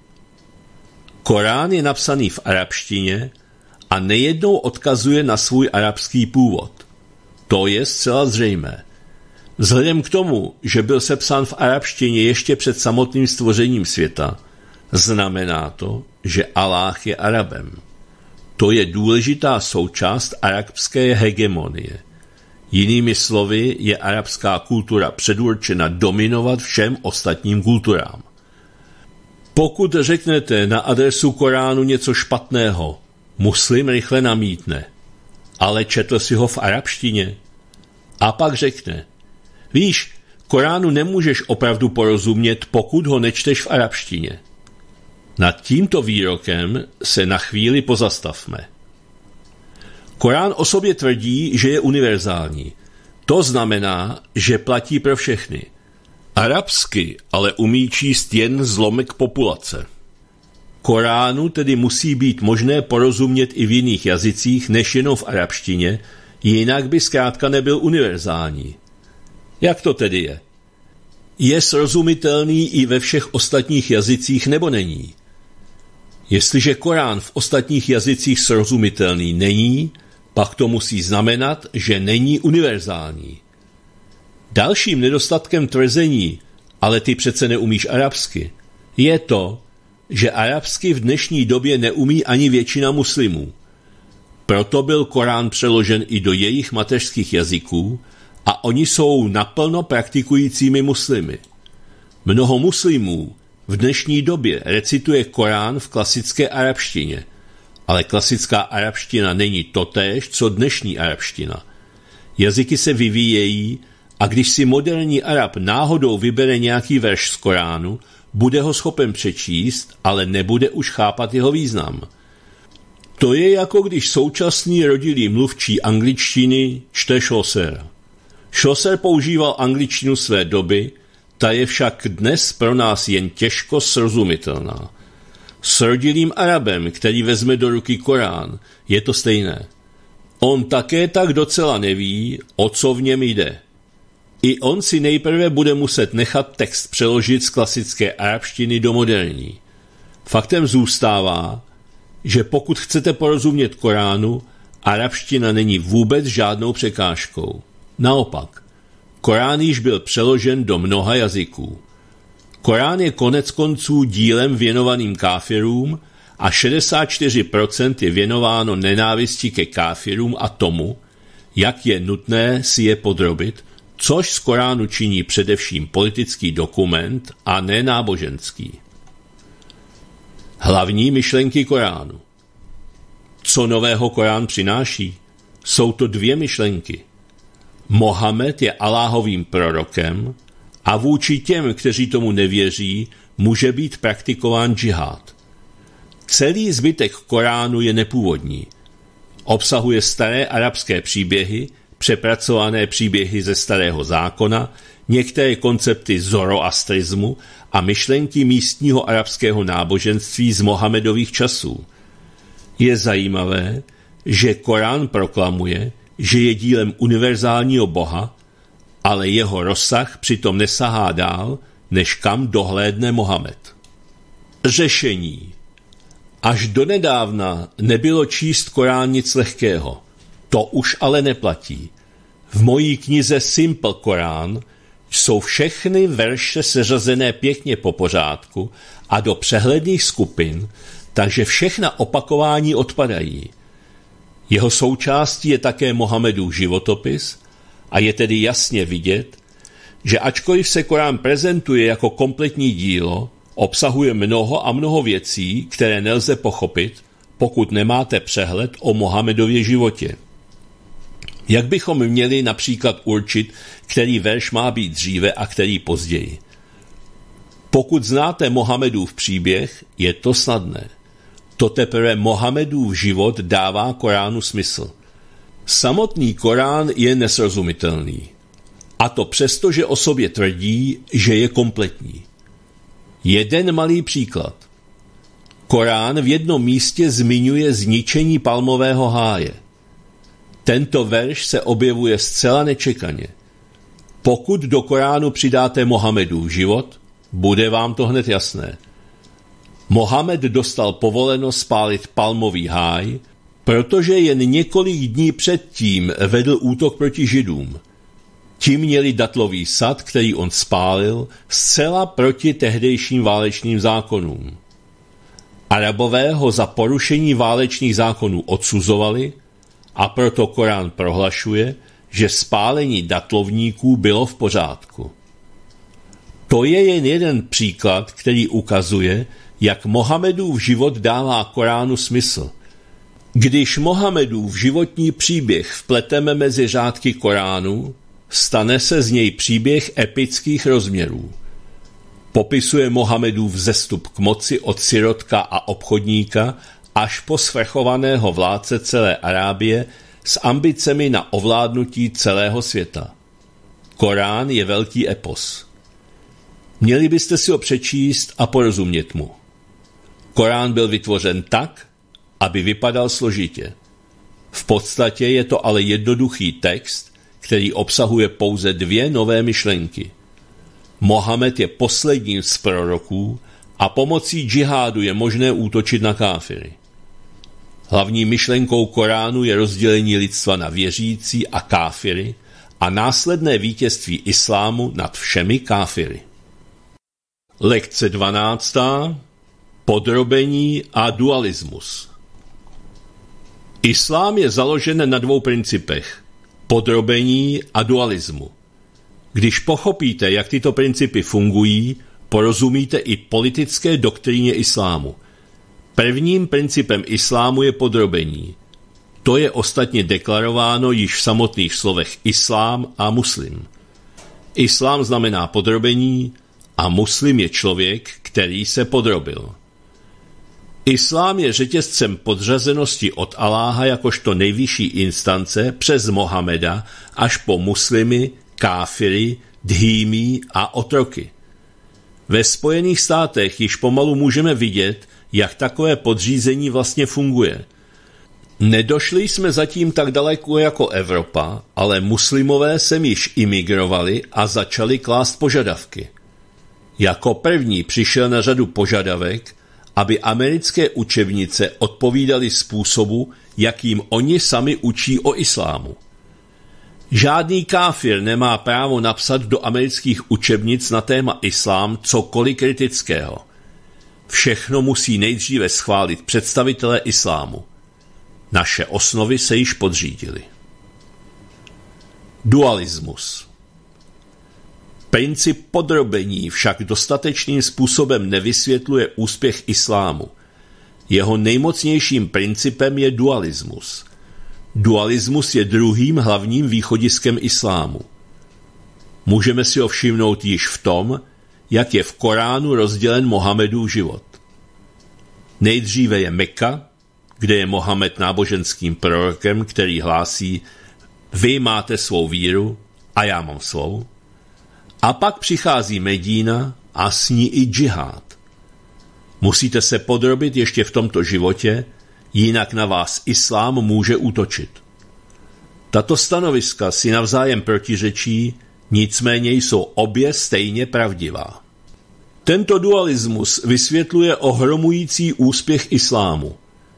Korán je napsaný v arabštině a nejednou odkazuje na svůj arabský původ. To je zcela zřejmé. Vzhledem k tomu, že byl sepsán v arabštině ještě před samotným stvořením světa, znamená to, že Alláh je Arabem. To je důležitá součást arabské hegemonie. Jinými slovy je arabská kultura předurčena dominovat všem ostatním kulturám. Pokud řeknete na adresu Koránu něco špatného, muslim rychle namítne. Ale četl si ho v arabštině? A pak řekne, víš, Koránu nemůžeš opravdu porozumět, pokud ho nečteš v arabštině. Nad tímto výrokem se na chvíli pozastavme. Korán o sobě tvrdí, že je univerzální. To znamená, že platí pro všechny. Arabsky ale umí číst jen zlomek populace. Koránu tedy musí být možné porozumět i v jiných jazycích než jenom v arabštině, jinak by zkrátka nebyl univerzální. Jak to tedy je? Je srozumitelný i ve všech ostatních jazycích nebo není? Jestliže Korán v ostatních jazycích srozumitelný není, pak to musí znamenat, že není univerzální. Dalším nedostatkem tvrzení, ale ty přece neumíš arabsky, je to, že arabsky v dnešní době neumí ani většina muslimů. Proto byl Korán přeložen i do jejich mateřských jazyků a oni jsou naplno praktikujícími muslimy. Mnoho muslimů v dnešní době recituje Korán v klasické arabštině, ale klasická arabština není totéž, co dnešní arabština. Jazyky se vyvíjejí a když si moderní Arab náhodou vybere nějaký verš z Koránu, bude ho schopen přečíst, ale nebude už chápat jeho význam. To je jako když současný rodilý mluvčí angličtiny čte Chaucera. Chaucer používal angličtinu své doby, ta je však dnes pro nás jen těžko srozumitelná. S rodilým Arabem, který vezme do ruky Korán, je to stejné. On také tak docela neví, o co v něm jde. I on si nejprve bude muset nechat text přeložit z klasické arabštiny do moderní. Faktem zůstává, že pokud chcete porozumět Koránu, arabština není vůbec žádnou překážkou. Naopak, Korán již byl přeložen do mnoha jazyků. Korán je konec konců dílem věnovaným káfirům a šedesát čtyři procent je věnováno nenávisti ke káfirům a tomu, jak je nutné si je podrobit, což z Koránu činí především politický dokument a ne náboženský. Hlavní myšlenky Koránu. Co nového Korán přináší? Jsou to dvě myšlenky. Mohamed je Alláhovým prorokem a vůči těm, kteří tomu nevěří, může být praktikován džihád. Celý zbytek Koránu je nepůvodní. Obsahuje staré arabské příběhy, přepracované příběhy ze Starého zákona, některé koncepty zoroastrismu a myšlenky místního arabského náboženství z Mohamedových časů. Je zajímavé, že Korán proklamuje, že je dílem univerzálního Boha, ale jeho rozsah přitom nesahá dál, než kam dohlédne Mohamed. Řešení. Až donedávna nebylo číst Korán nic lehkého. To už ale neplatí. V mojí knize Simple Korán jsou všechny verše seřazené pěkně po pořádku a do přehledných skupin, takže všechna opakování odpadají. Jeho součástí je také Mohamedův životopis a je tedy jasně vidět, že ačkoliv se Korán prezentuje jako kompletní dílo, obsahuje mnoho a mnoho věcí, které nelze pochopit, pokud nemáte přehled o Mohamedově životě. Jak bychom měli například určit, který verš má být dříve a který později? Pokud znáte Mohamedův příběh, je to snadné. To teprve Mohamedův život dává Koránu smysl. Samotný Korán je nesrozumitelný. A to přesto, že o sobě tvrdí, že je kompletní. Jeden malý příklad. Korán v jednom místě zmiňuje zničení palmového háje. Tento verš se objevuje zcela nečekaně. Pokud do Koránu přidáte Mohamedův život, bude vám to hned jasné. Mohamed dostal povoleno spálit palmový háj, protože jen několik dní předtím vedl útok proti Židům. Ti měli datlový sad, který on spálil, zcela proti tehdejším válečným zákonům. Arabové ho za porušení válečných zákonů odsuzovali a proto Korán prohlašuje, že spálení datlovníků bylo v pořádku. To je jen jeden příklad, který ukazuje, jak Mohamedův život dává Koránu smysl. Když Mohamedův životní příběh vpleteme mezi řádky Koránu, stane se z něj příběh epických rozměrů. Popisuje Mohamedův vzestup k moci od sirotka a obchodníka až po svrchovaného vládce celé Arábie, s ambicemi na ovládnutí celého světa. Korán je velký epos. Měli byste si ho přečíst a porozumět mu. Korán byl vytvořen tak, aby vypadal složitě. V podstatě je to ale jednoduchý text, který obsahuje pouze dvě nové myšlenky. Mohamed je posledním z proroků a pomocí džihádu je možné útočit na káfiry. Hlavní myšlenkou Koránu je rozdělení lidstva na věřící a káfiry a následné vítězství islámu nad všemi káfiry. Lekce dvanáctá. Podrobení a dualismus. Islám je založen na dvou principech. Podrobení a dualismu. Když pochopíte, jak tyto principy fungují, porozumíte i politické doktríně islámu. Prvním principem islámu je podrobení. To je ostatně deklarováno již v samotných slovech islám a muslim. Islám znamená podrobení a muslim je člověk, který se podrobil. Islám je řetězcem podřazenosti od Aláha jakožto nejvyšší instance přes Mohameda až po muslimy, káfiry, dhýmí a otroky. Ve Spojených státech již pomalu můžeme vidět, jak takové podřízení vlastně funguje. Nedošli jsme zatím tak daleko jako Evropa, ale muslimové sem již imigrovali a začali klást požadavky. Jako první přišel na řadu požadavek, aby americké učebnice odpovídaly způsobu, jakým oni sami učí o islámu. Žádný káfir nemá právo napsat do amerických učebnic na téma islám cokoliv kritického. Všechno musí nejdříve schválit představitelé islámu. Naše osnovy se již podřídily. Dualismus. Princip podrobení však dostatečným způsobem nevysvětluje úspěch islámu. Jeho nejmocnějším principem je dualismus. Dualismus je druhým hlavním východiskem islámu. Můžeme si ho všimnout již v tom, jak je v Koránu rozdělen Mohamedův život. Nejdříve je Mekka, kde je Mohamed náboženským prorokem, který hlásí: vy máte svou víru a já mám svou. A pak přichází Medína a s ní i džihád. Musíte se podrobit ještě v tomto životě, jinak na vás islám může útočit. Tato stanoviska si navzájem protiřečí, nicméně jsou obě stejně pravdivá. Tento dualismus vysvětluje ohromující úspěch islámu.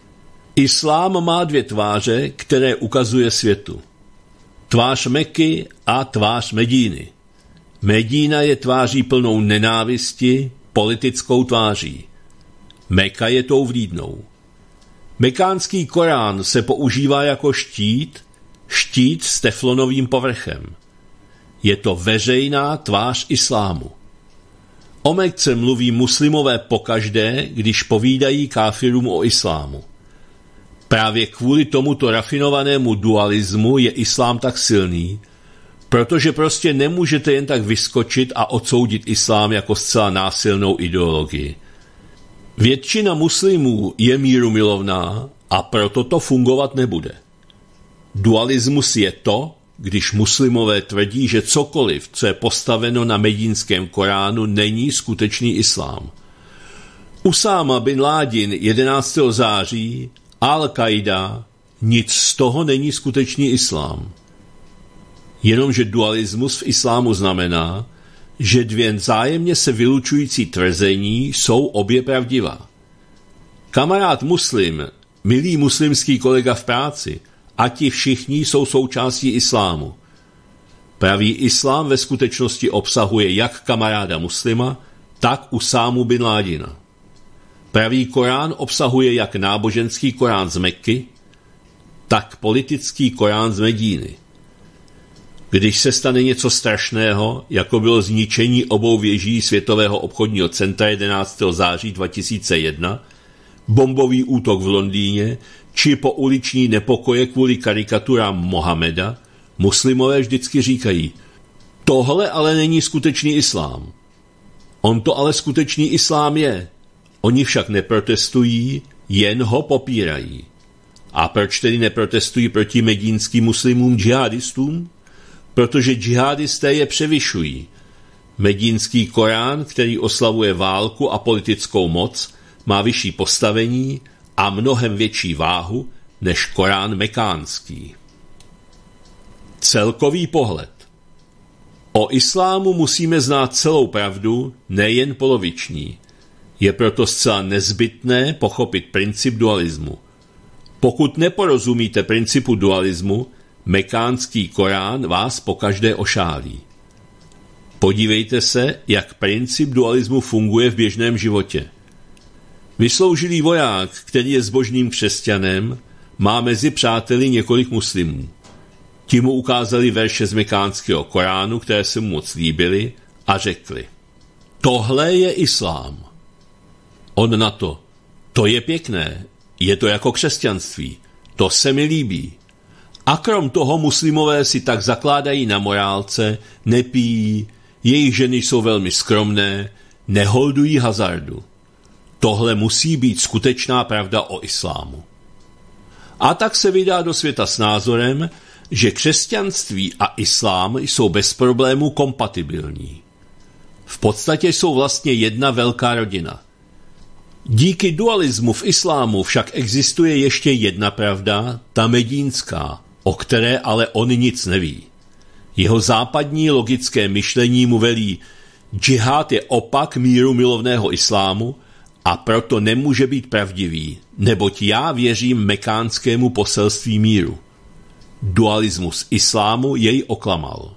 Islám má dvě tváře, které ukazuje světu. Tvář Meky a tvář Medíny. Medína je tváří plnou nenávisti, politickou tváří. Meka je tou vlídnou. Mekánský Korán se používá jako štít, štít s teflonovým povrchem. Je to veřejná tvář islámu. O Mekce mluví muslimové pokaždé, když povídají káfirům o islámu. Právě kvůli tomuto rafinovanému dualismu je islám tak silný, protože prostě nemůžete jen tak vyskočit a odsoudit islám jako zcela násilnou ideologii. Většina muslimů je mírumilovná a proto to fungovat nebude. Dualismus je to, když muslimové tvrdí, že cokoliv, co je postaveno na medínském Koránu, není skutečný islám. Usáma bin Ládin jedenáctého září, Al-Qaida, nic z toho není skutečný islám. Jenomže dualismus v islámu znamená, že dvě vzájemně se vylučující tvrzení jsou obě pravdivá. Kamarád muslim, milý muslimský kolega v práci, a ti všichni jsou součástí islámu. Pravý islám ve skutečnosti obsahuje jak kamaráda muslima, tak Usámu bin Ládina. Pravý Korán obsahuje jak náboženský Korán z Mekky, tak politický Korán z Medíny. Když se stane něco strašného, jako bylo zničení obou věží Světového obchodního centra jedenáctého září dva tisíce jedna, bombový útok v Londýně, či pouliční nepokoje kvůli karikaturám Mohameda, muslimové vždycky říkají: tohle ale není skutečný islám. On to ale skutečný islám je. Oni však neprotestují, jen ho popírají. A proč tedy neprotestují proti medínským muslimům džihadistům? Protože džihadisté je převyšují. Medínský Korán, který oslavuje válku a politickou moc, má vyšší postavení a mnohem větší váhu než Korán mekánský. Celkový pohled. O islámu musíme znát celou pravdu, nejen poloviční. Je proto zcela nezbytné pochopit princip dualismu. Pokud neporozumíte principu dualismu, mekánský Korán vás pokaždé ošálí. Podívejte se, jak princip dualismu funguje v běžném životě. Vysloužilý voják, který je zbožným křesťanem, má mezi přáteli několik muslimů. Ti mu ukázali verše z mekánského Koránu, které se mu moc líbily, a řekli: tohle je islám. On na to: to je pěkné, je to jako křesťanství, to se mi líbí. A krom toho muslimové si tak zakládají na morálce, nepijí, jejich ženy jsou velmi skromné, neholdují hazardu. Tohle musí být skutečná pravda o islámu. A tak se vydá do světa s názorem, že křesťanství a islám jsou bez problémů kompatibilní. V podstatě jsou vlastně jedna velká rodina. Díky dualismu v islámu však existuje ještě jedna pravda, ta medínská, o které ale on nic neví. Jeho západní logické myšlení mu velí: džihad je opak míru milovného islámu a proto nemůže být pravdivý, neboť já věřím mekánskému poselství míru. Dualismus islámu jej oklamal.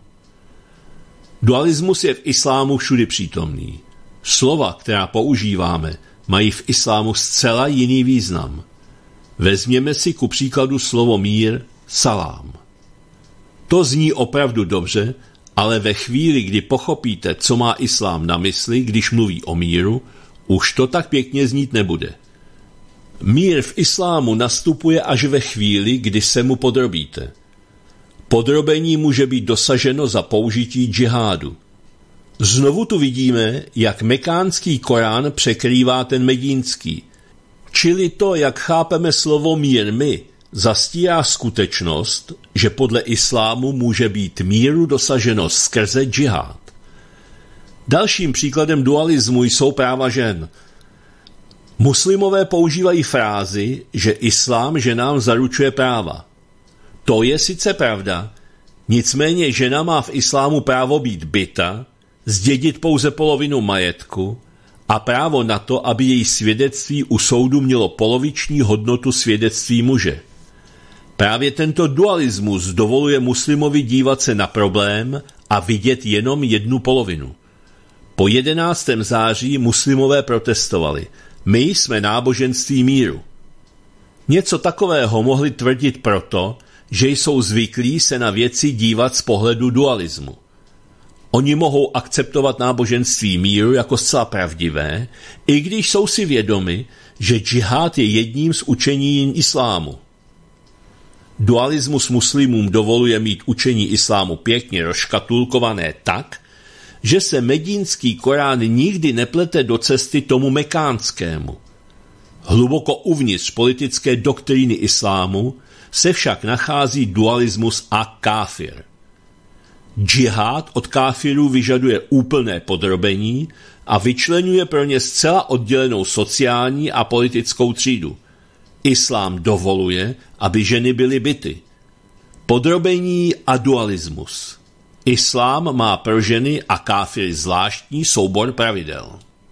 Dualismus je v islámu všudy přítomný. Slova, která používáme, mají v islámu zcela jiný význam. Vezměme si ku příkladu slovo mír, salám. To zní opravdu dobře, ale ve chvíli, kdy pochopíte, co má islám na mysli, když mluví o míru, už to tak pěkně znít nebude. Mír v islámu nastupuje až ve chvíli, kdy se mu podrobíte. Podrobení může být dosaženo za použití džihádu. Znovu tu vidíme, jak mekánský Korán překrývá ten medínský. Čili to, jak chápeme slovo mír my, zastírá skutečnost, že podle islámu může být míru dosaženo skrze džihád. Dalším příkladem dualismu jsou práva žen. Muslimové používají frázi, že islám ženám zaručuje práva. To je sice pravda, nicméně žena má v islámu právo být bita, zdědit pouze polovinu majetku a právo na to, aby její svědectví u soudu mělo poloviční hodnotu svědectví muže. Právě tento dualismus dovoluje muslimovi dívat se na problém a vidět jenom jednu polovinu. Po jedenáctého září muslimové protestovali: my jsme náboženství míru. Něco takového mohli tvrdit proto, že jsou zvyklí se na věci dívat z pohledu dualismu. Oni mohou akceptovat náboženství míru jako zcela pravdivé, i když jsou si vědomi, že džihad je jedním z učení islámu. Dualismus muslimům dovoluje mít učení islámu pěkně rozškatulkované tak, že se medínský Korán nikdy neplete do cesty tomu mekánskému. Hluboko uvnitř politické doktríny islámu se však nachází dualismus a káfir. Džihad od káfirů vyžaduje úplné podrobení a vyčleňuje pro ně zcela oddělenou sociální a politickou třídu. Islám dovoluje, aby ženy byly bity. Podrobení a dualismus. Islám má pro ženy a káfiry zvláštní soubor pravidel.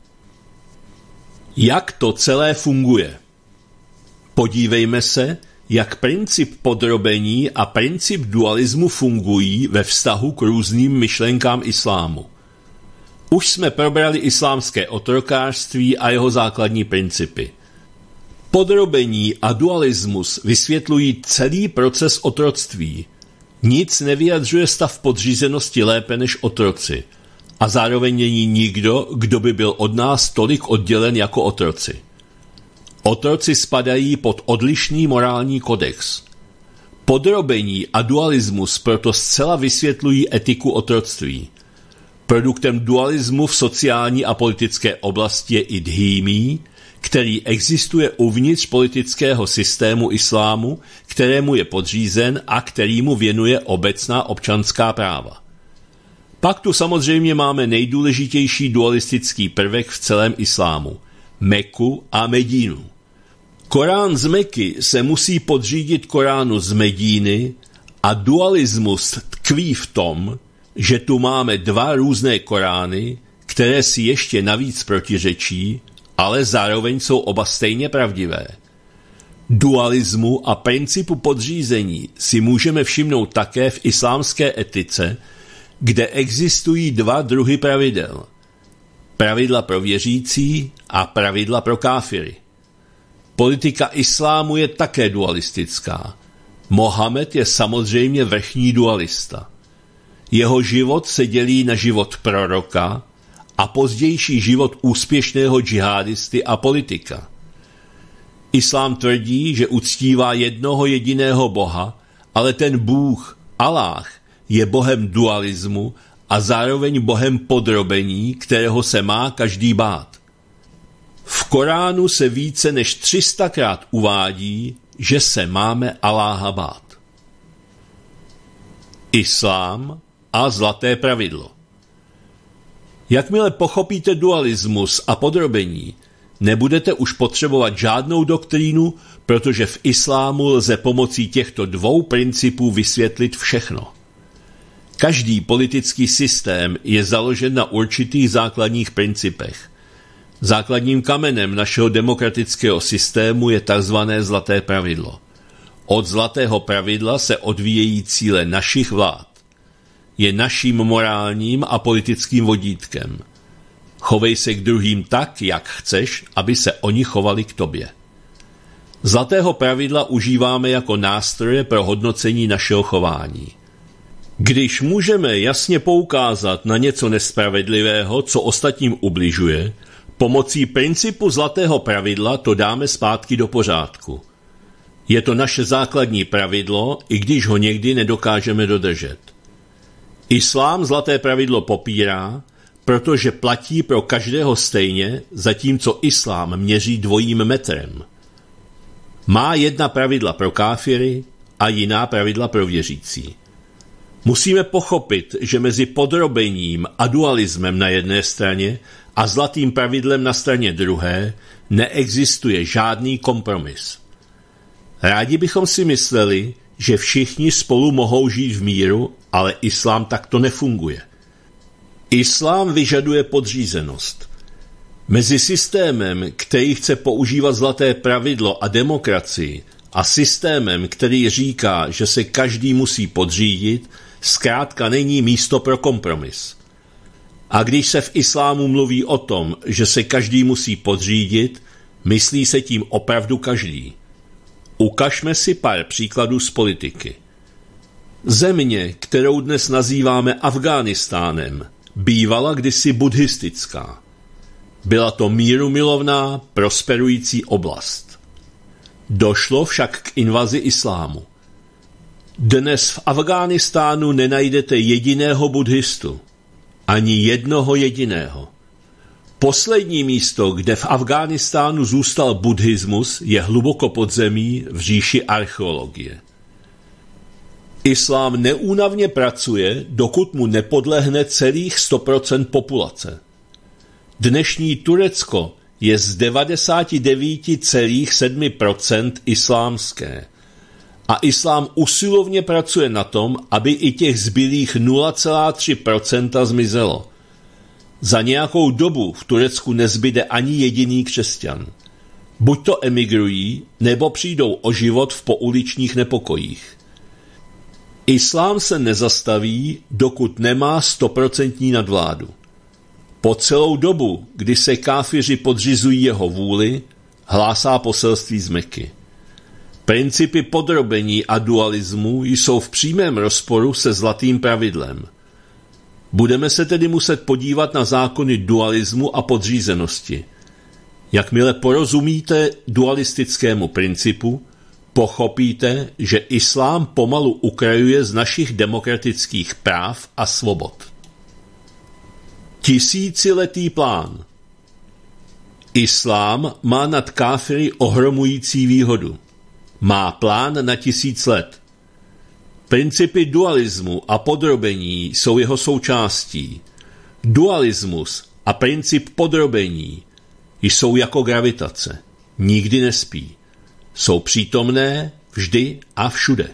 Jak to celé funguje? Podívejme se, jak princip podrobení a princip dualismu fungují ve vztahu k různým myšlenkám islámu. Už jsme probrali islámské otrokářství a jeho základní principy. Podrobení a dualismus vysvětlují celý proces otroctví. Nic nevyjadřuje stav podřízenosti lépe než otroci a zároveň není nikdo, kdo by byl od nás tolik oddělen jako otroci. Otroci spadají pod odlišný morální kodex. Podrobení a dualismus proto zcela vysvětlují etiku otroctví. Produktem dualismu v sociální a politické oblasti je i dhímí, který existuje uvnitř politického systému islámu, kterému je podřízen a kterýmu věnuje obecná občanská práva. Pak tu samozřejmě máme nejdůležitější dualistický prvek v celém islámu – Meku a Medínu. Korán z Meky se musí podřídit Koránu z Medíny a dualismus tkví v tom, že tu máme dva různé Korány, které si ještě navíc protiřečí, ale zároveň jsou oba stejně pravdivé. Dualismu a principu podřízení si můžeme všimnout také v islámské etice, kde existují dva druhy pravidel. Pravidla pro věřící a pravidla pro káfiry. Politika islámu je také dualistická. Mohamed je samozřejmě vrchní dualista. Jeho život se dělí na život proroka a pozdější život úspěšného džihadisty a politika. Islám tvrdí, že uctívá jednoho jediného Boha, ale ten Bůh, Aláh, je bohem dualismu a zároveň bohem podrobení, kterého se má každý bát. V Koránu se více než tři sta krát uvádí, že se máme Aláha bát. Islám a zlaté pravidlo. Jakmile pochopíte dualismus a podrobení, nebudete už potřebovat žádnou doktrínu, protože v islámu lze pomocí těchto dvou principů vysvětlit všechno. Každý politický systém je založen na určitých základních principech. Základním kamenem našeho demokratického systému je tzv. Zlaté pravidlo. Od zlatého pravidla se odvíjejí cíle našich vlád. Je naším morálním a politickým vodítkem. Chovej se k druhým tak, jak chceš, aby se oni chovali k tobě. Zlatého pravidla užíváme jako nástroje pro hodnocení našeho chování. Když můžeme jasně poukázat na něco nespravedlivého, co ostatním ubližuje, pomocí principu zlatého pravidla to dáme zpátky do pořádku. Je to naše základní pravidlo, i když ho někdy nedokážeme dodržet. Islám zlaté pravidlo popírá, protože platí pro každého stejně, zatímco islám měří dvojím metrem. Má jedna pravidla pro káfiry a jiná pravidla pro věřící. Musíme pochopit, že mezi podrobením a dualismem na jedné straně a zlatým pravidlem na straně druhé neexistuje žádný kompromis. Rádi bychom si mysleli, že všichni spolu mohou žít v míru, ale islám takto nefunguje. Islám vyžaduje podřízenost. Mezi systémem, který chce používat zlaté pravidlo a demokracii, a systémem, který říká, že se každý musí podřídit, zkrátka není místo pro kompromis. A když se v islámu mluví o tom, že se každý musí podřídit, myslí se tím opravdu každý. Ukažme si pár příkladů z politiky. Země, kterou dnes nazýváme Afghánistánem, bývala kdysi buddhistická. Byla to mírumilovná, prosperující oblast. Došlo však k invazi islámu. Dnes v Afghánistánu nenajdete jediného buddhistu. Ani jednoho jediného. Poslední místo, kde v Afghánistánu zůstal buddhismus, je hluboko pod zemí v říši archeologie. Islám neúnavně pracuje, dokud mu nepodlehne celých sto procent populace. Dnešní Turecko je z devadesát devět celá sedm procent islámské. A islám usilovně pracuje na tom, aby i těch zbylých nula celá tři procenta zmizelo. Za nějakou dobu v Turecku nezbyde ani jediný křesťan. Buď to emigrují, nebo přijdou o život v pouličních nepokojích. Islám se nezastaví, dokud nemá stoprocentní nadvládu. Po celou dobu, kdy se káfiři podřizují jeho vůli, hlásá poselství z Meky. Principy podrobení a dualismu jsou v přímém rozporu se zlatým pravidlem. Budeme se tedy muset podívat na zákony dualismu a podřízenosti. Jakmile porozumíte dualistickému principu, pochopíte, že islám pomalu ukrajuje z našich demokratických práv a svobod. Tisíciletý plán. Islám má nad káfiry ohromující výhodu. Má plán na tisíc let. Principy dualismu a podrobení jsou jeho součástí. Dualismus a princip podrobení jsou jako gravitace. Nikdy nespí. Jsou přítomné vždy a všude.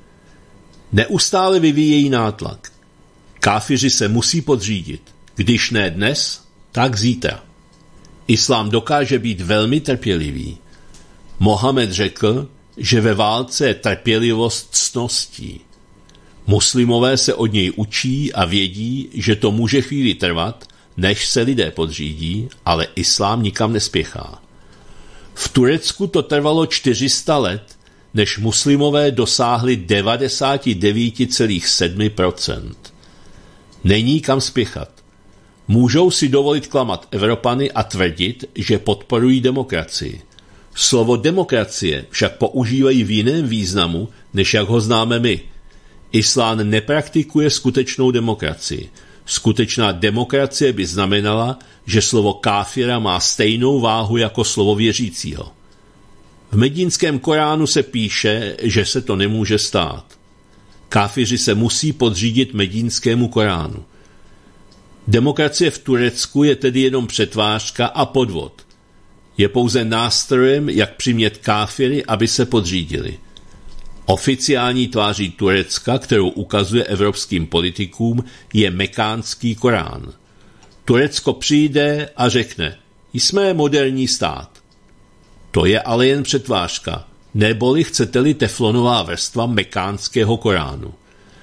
Neustále vyvíjejí nátlak. Káfiři se musí podřídit. Když ne dnes, tak zítra. Islám dokáže být velmi trpělivý. Mohamed řekl, že ve válce je trpělivost ctností. Muslimové se od něj učí a vědí, že to může chvíli trvat, než se lidé podřídí, ale islám nikam nespěchá. V Turecku to trvalo čtyři sta let, než muslimové dosáhli devadesát devět celá sedm procent. Není kam spěchat. Můžou si dovolit klamat Evropany a tvrdit, že podporují demokracii. Slovo demokracie však používají v jiném významu, než jak ho známe my. Islám nepraktikuje skutečnou demokracii. Skutečná demokracie by znamenala, že slovo káfira má stejnou váhu jako slovo věřícího. V medínském Koránu se píše, že se to nemůže stát. Káfiři se musí podřídit medínskému Koránu. Demokracie v Turecku je tedy jenom přetvářka a podvod. Je pouze nástrojem, jak přimět káfiry, aby se podřídili. Oficiální tváří Turecka, kterou ukazuje evropským politikům, je mekánský Korán. Turecko přijde a řekne, jsme moderní stát. To je ale jen přetvářka, neboli chcete-li teflonová vrstva mekánského Koránu.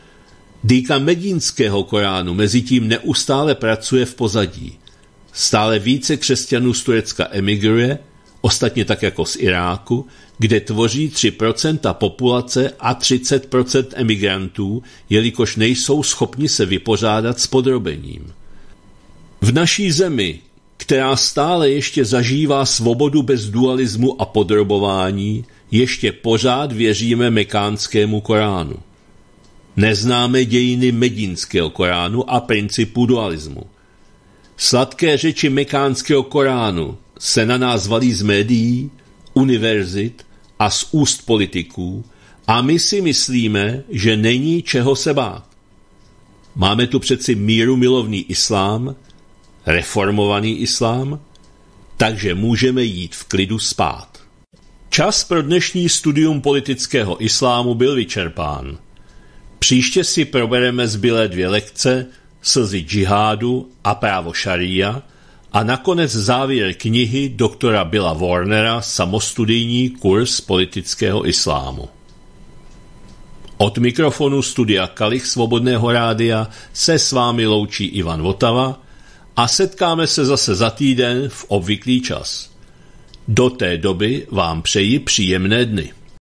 Dýka medínského Koránu mezitím neustále pracuje v pozadí. Stále více křesťanů z Turecka emigruje, ostatně tak jako z Iráku, kde tvoří tři procenta populace a třicet procent emigrantů, jelikož nejsou schopni se vypořádat s podrobením. V naší zemi, která stále ještě zažívá svobodu bez dualismu a podrobování, ještě pořád věříme mekánskému Koránu. Neznáme dějiny medínského Koránu a principu dualismu. Sladké řeči mekánského Koránu se na nás valí z médií, univerzit a z úst politiků a my si myslíme, že není čeho se bát. Máme tu přeci mírumilovný islám, reformovaný islám, takže můžeme jít v klidu spát. Čas pro dnešní studium politického islámu byl vyčerpán. Příště si probereme zbylé dvě lekce, slzy džihádu a právo šaría a nakonec závěr knihy doktora Billa Warnera Samostudijní kurz politického islámu. Od mikrofonu studia Kalich Svobodného rádia se s vámi loučí Ivan Votava a setkáme se zase za týden v obvyklý čas. Do té doby vám přeji příjemné dny.